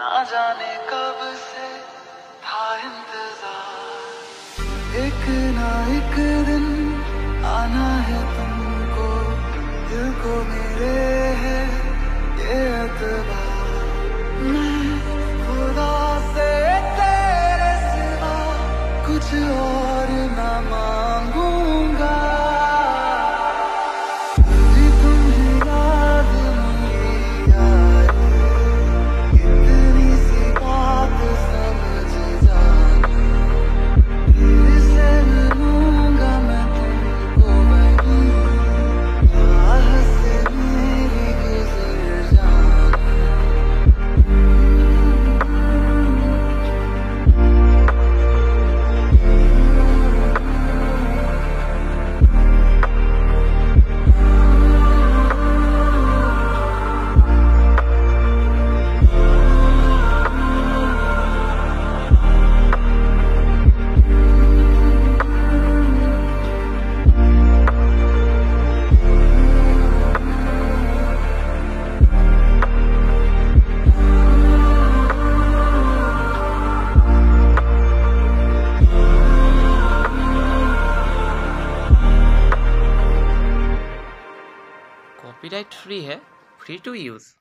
ना जाने कब से था इंतजार, एक ना एक दिन आना है तुमको, दिल को मेरे है ये एतबार। मैं खुदा से तेरे सिवा कुछ और ना मांगूंगा, जी तुम्हें याद नहीं आए, इतनी सी बात समझ जाना, फिर से मिलूंगा मैं तुमको वहीं, राह से मेरी गुजर जाना। कॉपीराइट फ्री है, फ्री टू यूज़।